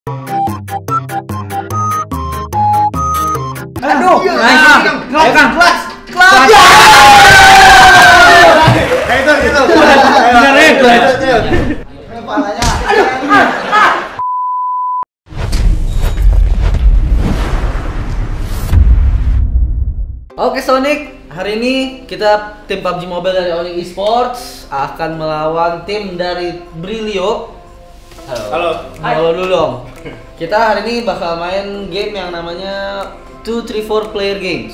Aduh, ayo Kang, kelas. Itu. Bener ya, kelas. Kepalanya. Oke Sonic, hari ini kita tim PUBG Mobile dari Onyx Esports akan melawan tim dari Brilio. Halo dulu dong. Kita hari ini bakal main game yang namanya 2-3-4 player games.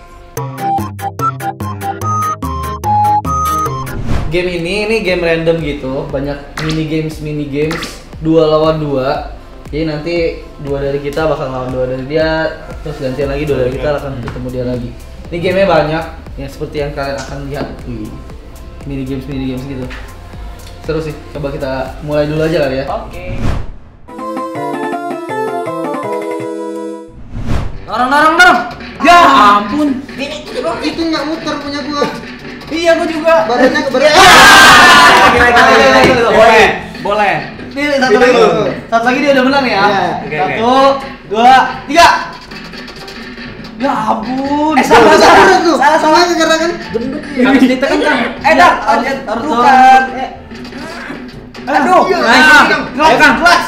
Game ini game random gitu, banyak mini games 2 lawan 2. Jadi nanti 2 dari kita bakal lawan 2 dari dia, terus gantian lagi 2 dari kita akan ketemu dia lagi. Ini gamenya banyak, yang seperti yang kalian akan lihat. Mini games gitu. Seru sih, coba kita mulai dulu aja kali ya. Oke. Dorong. Ya ampun. Itu nggak muter punya gua. Iya, gua juga. Badannya keberat. Boleh. Nih satu lagi dia udah menang ya. Iya. 1, 2, 3. Ya ampun. Salah gerakan. Habis ditekan kan. Dak, bukan. Aduh. Ayo Kang, kelas.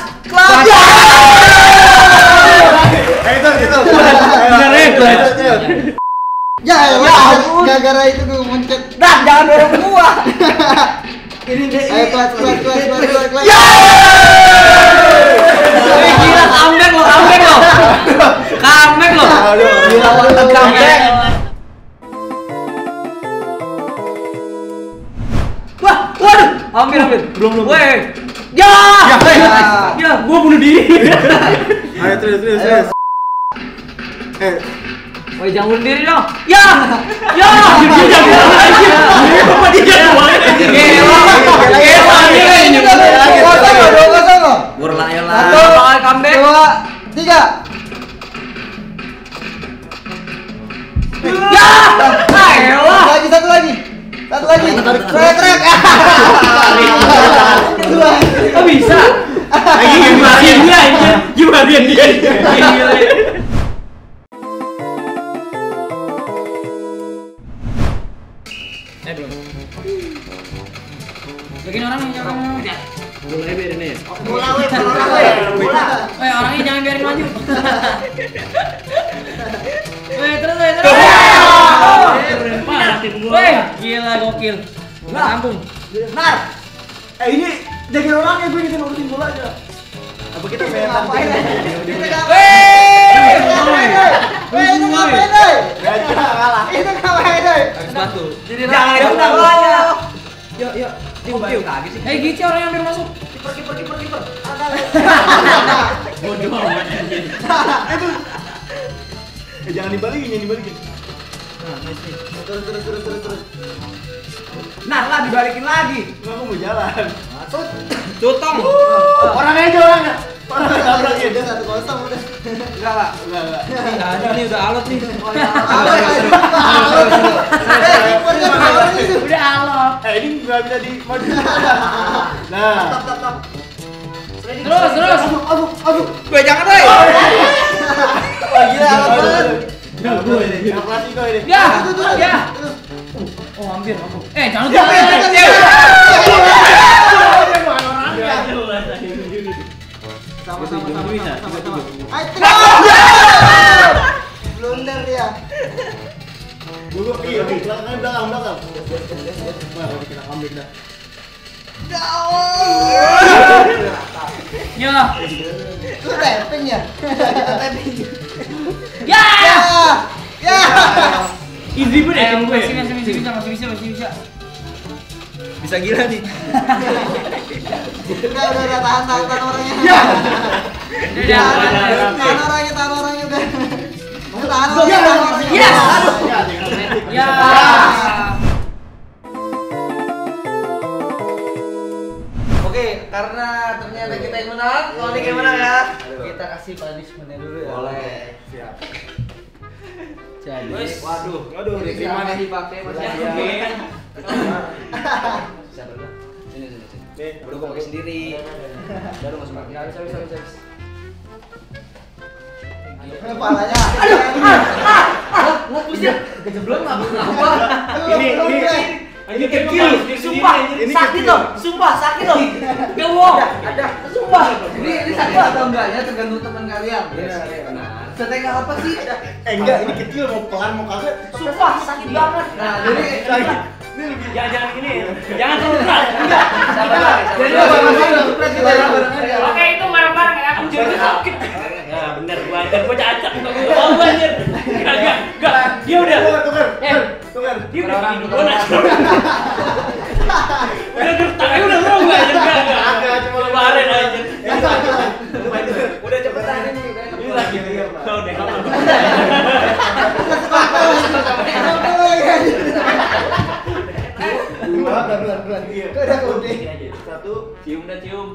Itu. Bener ya, kelas. Ya gara-gara itu gua mencet. Dak, jangan dorong gua. Ini deh. Ayo kelas. Ya! Gila, comeback lo. Comeback lo. Gila, comeback. Wah, waduh, hampir. Belum. Weh. Ya! Gua bunuh diri. Ayo terus. Woi, jangan bunuh diri dong. Ya! Dia jangan lagi. Apa dia doang? Gila. Ayolah. Comeback. 2, 3. Ya! Ayolah. Satu lagi. Trek. Kok bisa? Gimana dia? Gila. Bikin orang jangan. Mulai biarin ya. Bola. Orangnya jangan biarin maju. Terus. Gila gokil. Ampun. Nar. Ini jadi orangnya gue ingin urusin bola aja. Apa kita main ngapain? Itu ngapain deh? Kalah. Itu ngapain deh? Batu. Jangan Yuk. Diubah lagi sih. Gici orang yang biru masuk. Kiper. Bodoh amat anjing. Jangan dibalikin. Nah, nice nih. Terus. Nah, dibalikin lagi. Gua mau jalan. Cutong. Orangnya. Orangnya udah 1-0 udah. Enggak. Ini udah alot nih. Udah alot. Ini enggak bisa dimodif. Nah. Terus. Aduh. Gue jangan deh. Wah, gila alot banget. Gue ini. Ya. Oh, hampir. Jangan lupa. Sama-sama. Blunder dia. Belakang. Wah, kita comeback dah. Ya. Lu tapping ya? Ya. Easy banget ya gue. Masih bisa. Bisa gila nih. Udah tahan orangnya. Tahan orangnya udah. Tahan orangnya. Yes. Ya. Oke, karena ternyata kita yang menang, Sonic yang menang ya. Kita kasih punishment-nya dulu ya. Boleh. Siap. Jadi, Waduh, diterima nih dipakai masih ada. Sini. Nih, Baru gua pakai sendiri. Baru masuk pakai. Bisa. Kepalanya. Kejeblok apa? Ini kecil. Sumpah, sakit loh. Sumpah, sakit loh. Gak bohong. Ada. Sumpah. Ini sakit atau enggaknya tergantung teman kalian. Benar. Setengah apa sih? Enggak, ini kecil mau pelan mau kaget. Sumpah, sakit banget. Nah, jadi Jangan gini. Jangan terlalu keras. jadi bareng-bareng kita bareng aja. Oke, itu bareng-bareng ya. Aku juga sakit. Ya bener, gua cacat. Oh, anjir. Enggak. Dia udah. Tukar. Dia udah gini. Gua nak. Udah gertak, udah enggak aja enggak. Cuma Lebaran aja. Udah cepetan ini. Ini lagi. Udah. Dua, pelan-pelan. Iya. Udah kuning. Satu. Cium dah cium.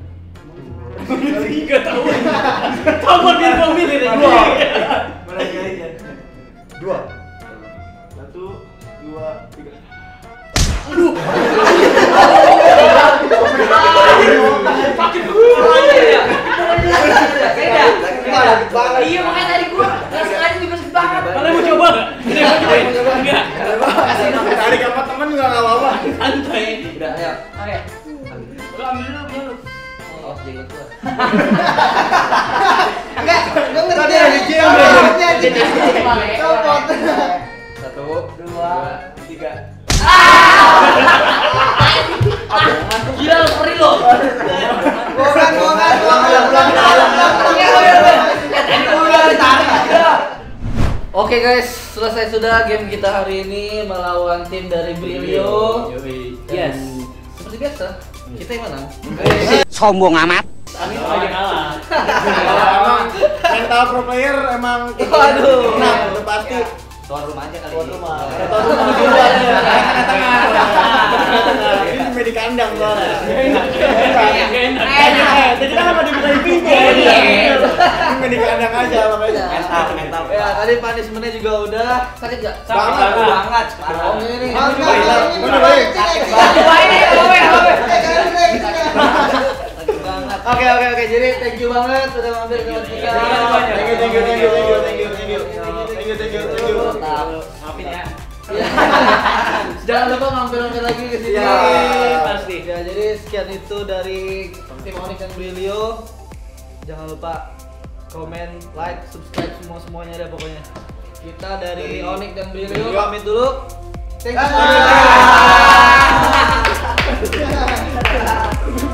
Tiga tahun. Tahun biar gua milih deh. Dua. Berani aja. Dua. Satu, dua, tiga. Sakit banget ya. Iya makanya tadi gua nggak sengaja juga sakit banget. Kalian mau coba nggak? Enggak. Tarik sama teman juga nggak apa-apa. Santai. Udah, ayo. Oke. Lu ambil dulu punya lu. Oh, jenggot gua. Enggak, gua ngerti aja. Copot. Satu, Dua, tiga. Gila lu perih lo. Bukan. Oke guys, selesai sudah game kita hari ini melawan tim dari Brilio. Yes. Seperti biasa, kita yang menang. Sombong amat. Kami aja kalah. Emang mental pro player emang Waduh. Nah, udah pasti. Tuan rumah aja kali. Tuan ini. rumah. Tuan rumah di luar. Ini cuma di kandang soalnya. Jadi kan apa dibilang pinggir? Cuma di kandang aja makanya. Mental. Ya, tadi punishment-nya juga udah. Sakit enggak? Banget. Banget. Oh, ini. Baik. Oke. Jadi thank you banget sudah mampir ke kita. Thank you. Maafin ya. Jangan lupa mampir lagi ke sini. Ya, pasti. Ya, jadi sekian itu dari tim Onyx dan Brilio. Jangan lupa komen, like, subscribe semuanya deh pokoknya. Kita dari Onyx dan Brilio pamit dulu. Thank you.